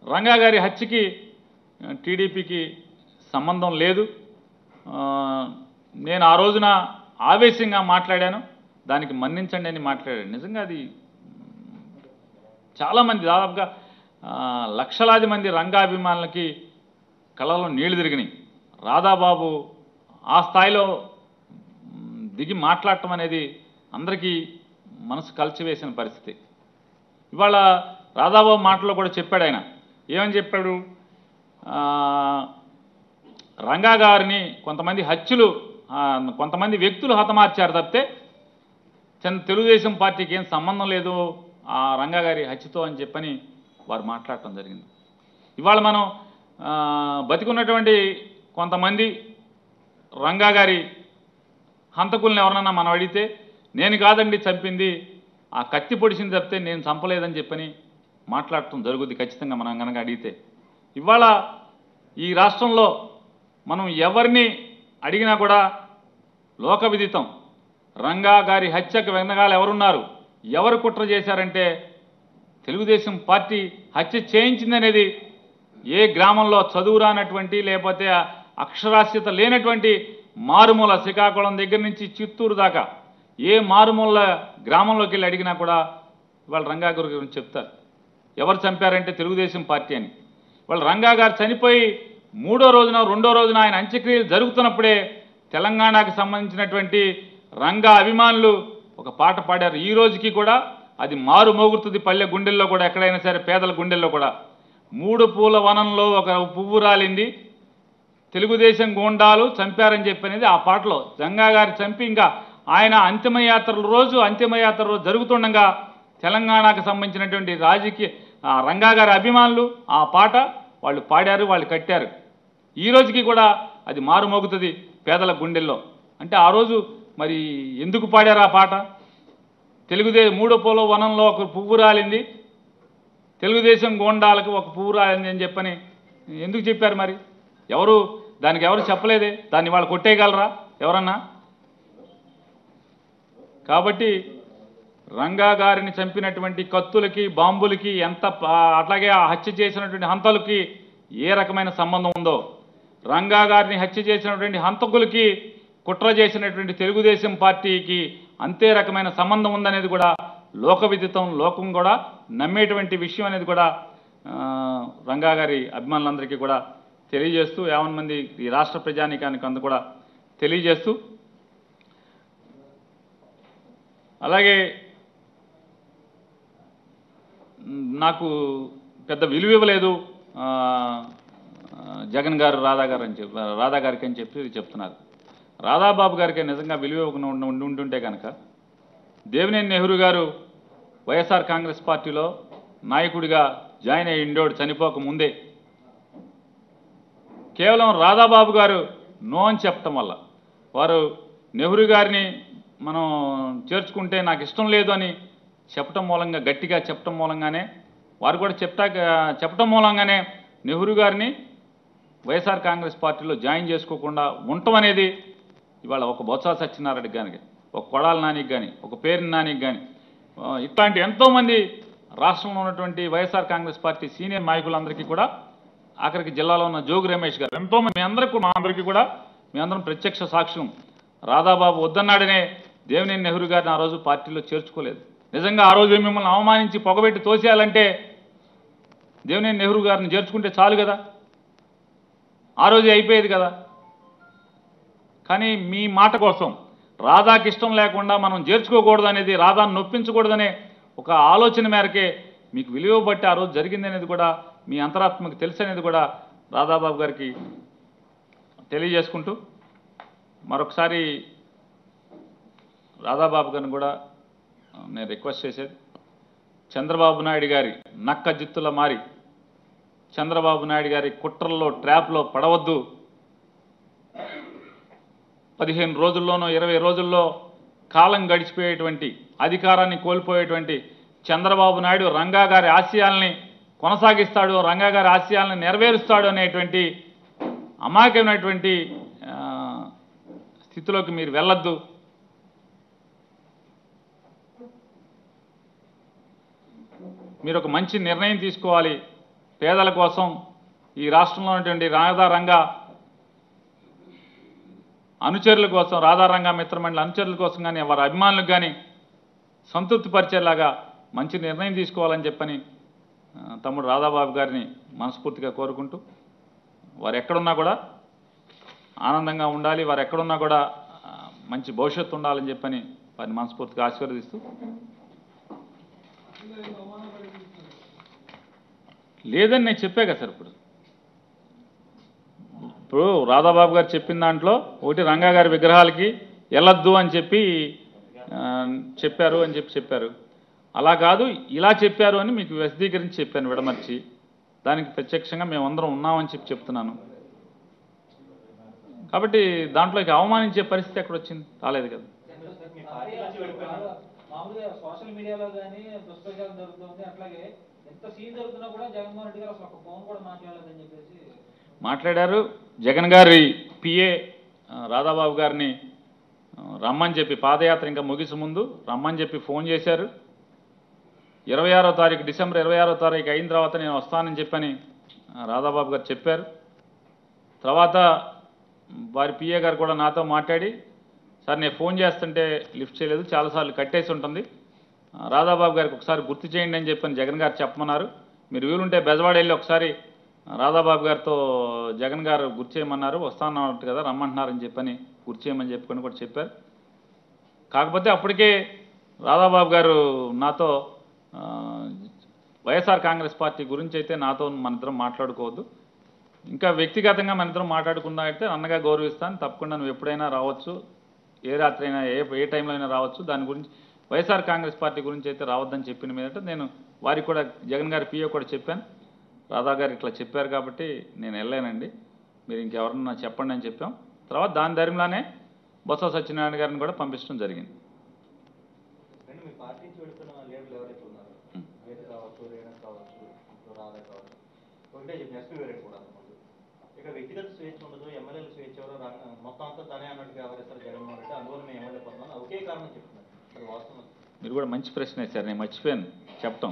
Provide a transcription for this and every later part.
రంగా గారి హత్యకి టీడీపీకి సంబంధం లేదు. నేను ఆ రోజున ఆవేశంగా మాట్లాడాను, దానికి మన్నించండి అని మాట్లాడాను. నిజంగా అది చాలామంది దాదాపుగా లక్షలాది మంది రంగాభిమానులకి కళ్ళలో నీళ్లు తిరిగినాయి. రాధాబాబు ఆ స్థాయిలో దిగి మాట్లాడటం అనేది అందరికీ మనసు కలిచివేసిన పరిస్థితి. ఇవాళ రాధాబాబు మాటలో కూడా చెప్పాడు. ఆయన ఏమని చెప్పాడు? రంగా గారిని కొంతమంది వ్యక్తులు హతమార్చారు తప్పితే తెలుగుదేశం పార్టీకి ఏం సంబంధం లేదు ఆ రంగా గారి హత్యతో అని చెప్పని వారు మాట్లాడటం జరిగింది. ఇవాళ మనం బతికున్నటువంటి కొంతమంది రంగా గారి హంతకుల్ని ఎవరన్నా మనం అడిగితే నేను కాదండి చంపింది, ఆ కత్తి పొడిచింది తప్పితే నేను చంపలేదని చెప్పని మాట్లాడటం జరుగుద్ది ఖచ్చితంగా మనం కనుక అడిగితే. ఇవాళ ఈ రాష్ట్రంలో మనం ఎవరిని అడిగినా కూడా లోక విదితం రంగా గారి హత్యకు వెనకాల ఎవరున్నారు, ఎవరు కుట్ర చేశారంటే తెలుగుదేశం పార్టీ హత్య చేయించిందనేది ఏ గ్రామంలో చదువురానటువంటి లేకపోతే అక్షరాస్యత లేనటువంటి మారుమూల శ్రీకాకుళం దగ్గర నుంచి చిత్తూరు దాకా ఏ మారుమూల గ్రామంలోకి వెళ్ళి అడిగినా కూడా వాళ్ళు రంగా గారి గురించి చెప్తారు. ఎవరు చంపారంటే తెలుగుదేశం పార్టీ అని. వాళ్ళు రంగా గారు చనిపోయి రెండో రోజున ఆయన అంత్యక్రియలు జరుగుతున్నప్పుడే తెలంగాణకు సంబంధించినటువంటి రంగా అభిమానులు ఒక పాట పాడారు. ఈ రోజుకి కూడా అది మారు మోగుతుంది పల్లె గుండెల్లో కూడా, ఎక్కడైనా సరే పేదల గుండెల్లో కూడా. 3 పూల వనంలో ఒక పువ్వు రాలింది, తెలుగుదేశం గూండాలు చంపారని చెప్పనేది ఆ పాటలో. రంగా గారి చంపి ఇంకా ఆయన అంతిమయాత్ర రోజు జరుగుతుండగా తెలంగాణకు సంబంధించినటువంటి రంగా గారి అభిమానులు ఆ పాట వాళ్ళు పాడారు, వాళ్ళు కట్టారు. ఈ రోజుకి కూడా అది మారుమోగుతుంది పేదల గుండెల్లో. అంటే ఆ రోజు మరి ఎందుకు పాడారు ఆ పాట? 3 పూల వనంలో ఒక పువ్వు రాలింది, తెలుగుదేశం గోండాలకు ఒక పువ్వు రాలింది అని చెప్పని ఎందుకు చెప్పారు? మరి దానికి ఎవరు చెప్పలేదే, దాన్ని వాళ్ళు కొట్టేయగలరా ఎవరన్నా? కాబట్టి రంగా గారిని చంపినటువంటి కత్తులకి బాంబులకి అట్లాగే ఆ హత్య చేసినటువంటి హంతలకి ఏ రకమైన సంబంధం ఉందో, రంగా గారిని హత్య చేసినటువంటి హంతకులకి కుట్ర చేసినటువంటి తెలుగుదేశం పార్టీకి అంతే రకమైన సంబంధం ఉందనేది కూడా లోక విదితం, లోకం కూడా నమ్మేటువంటి విషయం అనేది కూడా రంగా గారి అభిమానులందరికీ కూడా తెలియజేస్తూ, 50 మంది ఈ రాష్ట్ర ప్రజానీకానికి అందు కూడా తెలియజేస్తూ, అలాగే నాకు పెద్ద విలువ ఇవ్వలేదు జగన్ గారు రాధా గారికి అని చెప్పి చెప్తున్నారు. రాధాబాబు గారికి నిజంగా విలువ ఇవ్వకుండా ఉంటుంటే కనుక దేవినేని నెహ్రూ గారు వైఎస్ఆర్ కాంగ్రెస్ పార్టీలో నాయకుడిగా జాయిన్ అయ్యి ఉండేవాడు చనిపోక ముందే. కేవలం రాధాబాబు గారు నో అని చెప్పటం వల్ల, వారు నెహ్రూ గారిని మనం చేర్చుకుంటే నాకు ఇష్టం లేదు అని చెప్పటం మూలంగా, గట్టిగా చెప్పటం మూలంగానే, వారు కూడా చెప్పటం మూలంగానే నెహ్రూ గారిని వైఎస్ఆర్ కాంగ్రెస్ పార్టీలో జాయిన్ చేసుకోకుండా ఉండటం అనేది ఇవాళ ఒక బొత్స సత్యనారాయణకి కానీ, ఒక కొడాల నానికి కానీ, ఒక పేరు నానికి కానీ, ఇట్లాంటి ఎంతోమంది రాష్ట్రంలో ఉన్నటువంటి వైఎస్ఆర్ కాంగ్రెస్ పార్టీ సీనియర్ నాయకులందరికీ కూడా, ఆఖరికి జిల్లాలో ఉన్న జోగి రమేష్ గారు, ఎంతోమంది మా అందరికీ కూడా మీ అందరం ప్రత్యక్ష సాక్ష్యం. రాధాబాబు వద్దన్నాడనే దేవినేని నెహ్రూ గారిని ఆ రోజు పార్టీలో చేర్చుకోలేదు. నిజంగా ఆ రోజు మిమ్మల్ని అవమానించి పొగబెట్టి తోసేయాలంటే దేవినేని నెహ్రూ గారిని చేర్చుకుంటే చాలు కదా, ఆ రోజే అయిపోయేది కదా. కానీ మీ మాట కోసం రాధాకి ఇష్టం లేకుండా మనం చేర్చుకోకూడదు అనేది, రాధాను నొప్పించకూడదనే ఒక ఆలోచన మేరకే మీకు విలువ బట్టి ఆ రోజు జరిగింది అనేది కూడా మీ అంతరాత్మకు తెలుసు అనేది కూడా రాధాబాబు గారికి తెలియజేసుకుంటూ, మరొకసారి రాధాబాబు గారిని కూడా నేను రిక్వెస్ట్ చేసేది, చంద్రబాబు నాయుడు గారి నక్క జిత్తుల మారి చంద్రబాబు నాయుడు గారి కుట్రల్లో ట్రాప్లో పడవద్దు. 15 రోజుల్లోనో 20 రోజుల్లో కాలం గడిచిపోయేటువంటి, అధికారాన్ని కోల్పోయేటువంటి చంద్రబాబు నాయుడు రంగా గారి ఆశయాల్ని కొనసాగిస్తాడు, రంగా గారి ఆశయాల్ని నెరవేరుస్తాడు అనేటువంటి అమాయకమైనటువంటి స్థితిలోకి మీరు వెళ్ళొద్దు. మీరు ఒక మంచి నిర్ణయం తీసుకోవాలి. పేదల కోసం ఈ రాష్ట్రంలో ఉన్నటువంటి రాధారంగ అనుచరుల కోసం, రాధారంగ మిత్రమండలి అనుచరుల కోసం కానీ వారి అభిమానులకు కానీ సంతృప్తి పరిచేలాగా మంచి నిర్ణయం తీసుకోవాలని చెప్పని తమ్ముడు రాధాబాబు గారిని మనస్ఫూర్తిగా కోరుకుంటూ, వారు ఎక్కడున్నా కూడా ఆనందంగా ఉండాలి, వారు ఎక్కడున్నా కూడా మంచి భవిష్యత్తు ఉండాలని చెప్పని వారిని మనస్ఫూర్తిగా ఆశీర్వదిస్తూ, లేదని నేను చెప్పే కదా సార్. ఇప్పుడు రాధాబాబు గారు చెప్పిన దాంట్లో ఒకటి రంగా గారి విగ్రహాలకి వెళ్ళొద్దు అని చెప్పి చెప్పారు అని చెప్పారు. అలా కాదు, ఇలా చెప్పారు అని మీకు విశదీకరించి చెప్పాను విడమర్చి. దానికి ప్రత్యక్షంగా మేమందరం ఉన్నామని చెప్తున్నాను. కాబట్టి దాంట్లోకి అవమానించే పరిస్థితి ఎక్కడ వచ్చింది? రాలేదు కదా. సోషల్ మీడియాలో కానీ దుష్ప్రచారం జరుగుతుంది, అట్లాగే ఎంత సీన్ జరుగుతున్నా కూడా జగన్మోహన్ రెడ్డి గారు అసలు ఒక ఫోన్ కూడా మాట్లాడలేదని చెప్పేసి మాట్లాడారు. జగన్ గారి పిఏ రాధాబాబు గారిని రమ్మని చెప్పి, పాదయాత్ర ఇంకా ముగిసే ముందు రమ్మని చెప్పి ఫోన్ చేశారు. 26వ తారీఖు, డిసెంబర్ 26వ తారీఖు అయిన తర్వాత నేను వస్తానని చెప్పని రాధాబాబు గారు చెప్పారు. తర్వాత వారి పిఏ గారు కూడా నాతో మాట్లాడి, సార్ నేను ఫోన్ చేస్తుంటే లిఫ్ట్ చేయలేదు, చాలాసార్లు కట్టేసి ఉంటుంది, రాధాబాబు గారికి ఒకసారి గుర్తు చేయండి అని చెప్పని జగన్ గారు చెప్పమన్నారు. మీరు వీలుంటే బెజవాడ వెళ్ళి ఒకసారి రాధాబాబు గారితో జగన్ గారు గుర్తు చేయమన్నారు, వస్తానన్నట్టు కదా, రమ్మంటున్నారని చెప్పని గుర్తు చేయమని చెప్పుకొని కూడా చెప్పారు. కాకపోతే అప్పటికే రాధాబాబు గారు నాతో వైఎస్ఆర్ కాంగ్రెస్ పార్టీ గురించి అయితే నాతో మనిద్దరం మాట్లాడుకోవద్దు, ఇంకా వ్యక్తిగతంగా మనిద్దరం మాట్లాడుకుందా అయితే అన్నగా గౌరవిస్తాను, తప్పకుండా నువ్వు ఎప్పుడైనా రావచ్చు, ఏ రాత్రి అయినా ఏ టైంలో అయినా రావచ్చు, దాని గురించి వైఎస్ఆర్ కాంగ్రెస్ పార్టీ గురించి అయితే రావద్దని చెప్పిన మీదట నేను వారికి కూడా జగన్ గారి పిఏ కూడా చెప్పాను. రాధా గారు ఇట్లా చెప్పారు కాబట్టి నేను వెళ్ళానండి, మీరు ఇంకెవరన్నా చెప్పండి అని చెప్పాం. తర్వాత దాని ధర్మంలోనే బొత్స సత్యనారాయణ గారిని కూడా పంపించడం జరిగింది. వ్యక్తిగత స్వేచ్ఛ ఉండదు, ఎమ్మెల్యేల స్వేచ్ఛ మొత్తం అంతా తనే అన్నట్టు వ్యవహరిస్తారు జగన్మోహన్ రెడ్డి, అందువల్ల మేము ఎమ్మెల్యే పోతున్నాం, ఒకే కారణం చెప్తున్నారు. అది వాస్తవం. మీరు కూడా మంచి ప్రశ్న వేశారు, నేను మర్చిపోయాను చెప్పటం.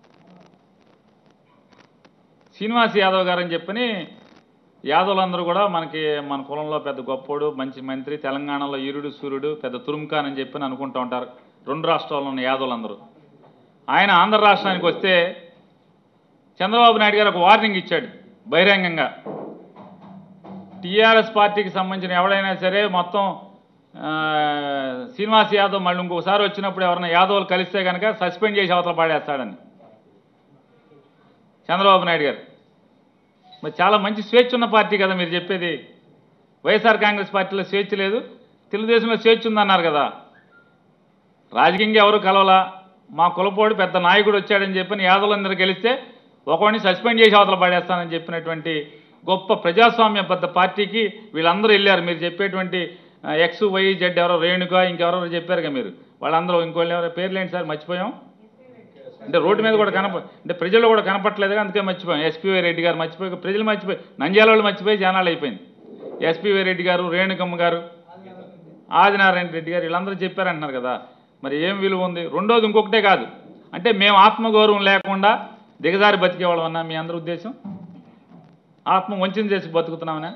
శ్రీనివాస్ యాదవ్ గారు అని చెప్పని యాదవులందరూ కూడా మన కులంలో పెద్ద గొప్పోడు, మంచి మంత్రి, తెలంగాణలో ఈరుడు సూర్యుడు, పెద్ద తురుముఖాన్ అని చెప్పని అనుకుంటూ ఉంటారు రెండు రాష్ట్రాల్లో ఉన్న యాదవులందరూ. ఆయన ఆంధ్ర రాష్ట్రానికి వస్తే చంద్రబాబు నాయుడు గారు ఒక వార్నింగ్ ఇచ్చాడు బహిరంగంగా, టీఆర్ఎస్ పార్టీకి సంబంధించిన ఎవడైనా సరే మొత్తం శ్రీనివాస్ యాదవ్ మళ్ళీ ఇంకొకసారి వచ్చినప్పుడు ఎవరైనా యాదవులు కలిస్తే కనుక సస్పెండ్ చేసి అవతల పాడేస్తాడని చంద్రబాబు నాయుడు గారు. మరి చాలా మంచి స్వేచ్ఛ ఉన్న పార్టీ కదా మీరు చెప్పేది. వైఎస్ఆర్ కాంగ్రెస్ పార్టీలో స్వేచ్ఛ లేదు, తెలుగుదేశంలో స్వేచ్ఛ ఉందన్నారు కదా. రాజకీయంగా ఎవరు కలవలా, మా కులపోడు పెద్ద నాయకుడు వచ్చాడని చెప్పని యాదవులందరూ గెలిస్తే ఒకరిని సస్పెండ్ చేసి అవతల పడేస్తానని చెప్పినటువంటి గొప్ప ప్రజాస్వామ్యబద్ధ పార్టీకి వీళ్ళందరూ వెళ్ళారు. మీరు చెప్పేటువంటి ఎక్స్ వై జెడ్ ఎవరో రేణుక ఇంకెవరో చెప్పారుగా మీరు, వాళ్ళందరూ ఇంకోళ్ళు ఎవరో పేర్లు ఏంటి సార్ మర్చిపోయాం, అంటే రోడ్డు మీద కూడా అంటే ప్రజల్లో కూడా కనపట్లేదుగా, అందుకే మర్చిపోయాం. ఎస్పీవై రెడ్డి గారు మర్చిపోయి, ప్రజలు మర్చిపోయి, నంద్యాల వాళ్ళు మర్చిపోయి జనాలు అయిపోయింది. ఎస్పీవై రెడ్డి గారు, రేణుకమ్మ గారు, ఆదినారాయణ రెడ్డి గారు వీళ్ళందరూ చెప్పారంటున్నారు కదా. మరి ఏం విలువ ఉంది? రెండోది ఇంకొకటే కాదు, అంటే మేము ఆత్మగౌరవం లేకుండా దిగజారి బతికేవాళ్ళం అన్నా మీ అందరి ఉద్దేశం? ఆత్మ వంచన చేసి బతుకుతున్నామనా?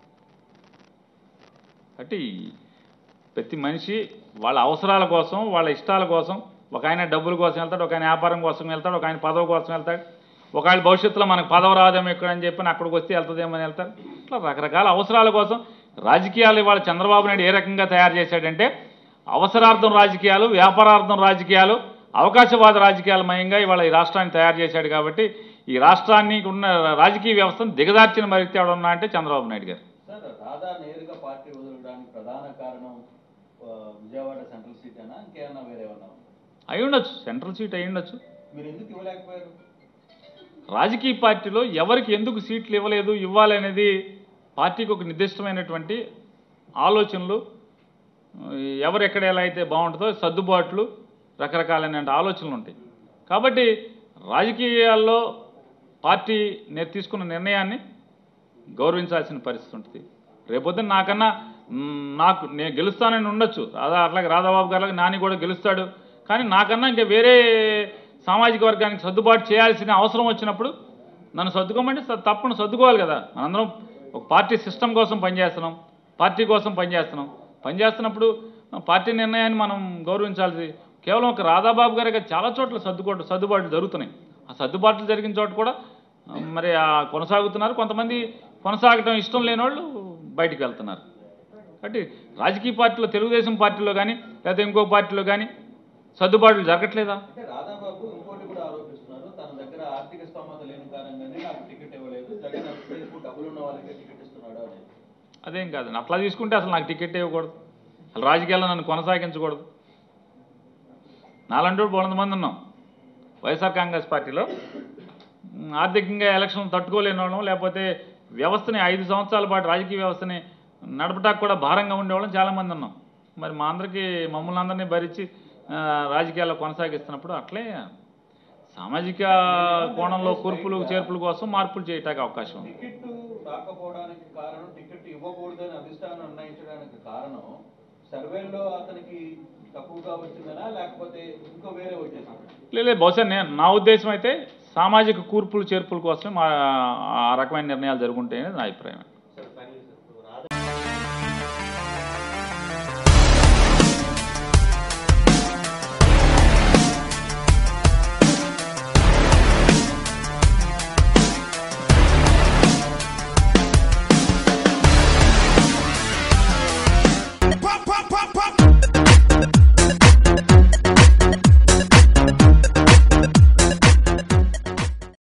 అంటే ప్రతి మనిషి వాళ్ళ అవసరాల కోసం, వాళ్ళ ఇష్టాల కోసం, ఒక ఆయన డబ్బుల కోసం వెళ్తాడు, ఒక ఆయన వ్యాపారం కోసం వెళ్తాడు, ఒక ఆయన పదవి కోసం వెళ్తాడు, ఒక ఆయన భవిష్యత్తులో మనకు పదవి రాదేమో ఇక్కడ అని చెప్పి అక్కడికి వస్తే వెళ్తుందేమో అని వెళ్తారు. ఇట్లా రకరకాల అవసరాల కోసం రాజకీయాలు ఇవాళ చంద్రబాబు నాయుడు ఏ రకంగా తయారు చేశాడంటే అవసరార్థం రాజకీయాలు, వ్యాపారార్థం రాజకీయాలు, అవకాశవాద రాజకీయాలమయంగా ఇవాళ ఈ రాష్ట్రాన్ని తయారు చేశాడు. కాబట్టి ఈ రాష్ట్రాన్ని ఉన్న రాజకీయ వ్యవస్థను దిగజార్చిన వ్యక్తి ఎవడన్నా అంటే చంద్రబాబు నాయుడు గారు. సార్, రాధా నేరుగా పార్టీ వదలడానికి ప్రధాన కారణం విజయవాడ సెంట్రల్ సీట్ అయినా ఇంకేమన్నా వేరే ఉన్నా అయి ఉండొచ్చు, సెంట్రల్ సీట్ అయి ఉండొచ్చు. మీరు ఎందుకు ఇవ్వలేకపోయారు? రాజకీయ పార్టీలో ఎవరికి ఎందుకు సీట్లు ఇవ్వలేదు, ఇవ్వాలి అనేది పార్టీకి ఒక నిర్దిష్టమైనటువంటి ఆలోచనలు, ఎవరు ఎక్కడ ఎలా అయితే బాగుంటుందో సర్దుబాట్లు, రకరకాలైన ఆలోచనలు ఉంటాయి. కాబట్టి రాజకీయాల్లో పార్టీ నేను తీసుకున్న నిర్ణయాన్ని గౌరవించాల్సిన పరిస్థితి ఉంటుంది. రేపొద్దున నాకన్నా నేను గెలుస్తానని ఉండొచ్చు, అట్లాగే రాధాబాబు గారికి నాని కూడా గెలుస్తాడు, కానీ నాకన్నా ఇంకా వేరే సామాజిక వర్గానికి సర్దుబాటు చేయాల్సిన అవసరం వచ్చినప్పుడు నన్ను సర్దుకోమంటే తప్పని సర్దుకోవాలి కదా. మనందరం ఒక పార్టీ సిస్టమ్ కోసం పనిచేస్తున్నాం, పార్టీ కోసం పనిచేస్తున్నప్పుడు పార్టీ నిర్ణయాన్ని మనం గౌరవించాల్సి. కేవలం ఒక రాధాబాబు గారికి చాలా చోట్ల సర్దుబాట్లు జరుగుతున్నాయి. ఆ సర్దుబాట్లు జరిగిన చోట కూడా మరి కొనసాగుతున్నారు. కొంతమంది కొనసాగటం ఇష్టం లేని వాళ్ళు బయటికి వెళ్తున్నారు. కాబట్టి రాజకీయ పార్టీలో, తెలుగుదేశం పార్టీలో కానీ లేకపోతే ఇంకో పార్టీలో కానీ సర్దుబాట్లు జరగట్లేదా? అంటే రాధాబాబు ఇంకోటి కూడా ఆరోపిస్తున్నారు, తన దగ్గర ఆర్థిక స్తోమత లేని కారణంగానే నాకు టికెట్ ఇవ్వలేదు, జగన్ అభిషేక్ డబ్బులు ఉన్న వాళ్ళకే టికెట్ ఇస్తున్నాడు అని. అదేం కాదండి, అట్లా తీసుకుంటే అసలు నాకు టికెట్ ఇవ్వకూడదు, అసలు రాజకీయాల్లో నన్ను కొనసాగించకూడదు. నాలంటూ 200 మంది ఉన్నాం వైఎస్ఆర్ కాంగ్రెస్ పార్టీలో. ఆర్థికంగా ఎలక్షన్ తట్టుకోలేని వాళ్ళం, లేకపోతే వ్యవస్థని 5 సంవత్సరాల పాటు రాజకీయ వ్యవస్థని నడపటానికి కూడా భారంగా ఉండేవాళ్ళం చాలామంది ఉన్నాం. మరి మా అందరికీ మమ్మల్ని అందరినీ భరించి రాజకీయాల్లో కొనసాగిస్తున్నప్పుడు అట్లే సామాజిక కోణంలో కూర్పులు చేర్పుల కోసం మార్పులు చేయటానికి అవకాశం ఉంది. టికెట్ రాకపోవడానికి కారణం, టికెట్ ఇవ్వకూడదని అధిష్టానం నిర్ణయించడానికి కారణం సర్వేల్లో అతనికి తక్కువగా వచ్చిందనా, లేకపోతే ఇంకో వేరే ఉద్దేశం? లేదు, బహుశా నా ఉద్దేశం అయితే సామాజిక కూర్పులు చేర్పుల కోసమే ఆ రకమైన నిర్ణయాలు జరుగుంటాయనేది నా అభిప్రాయం.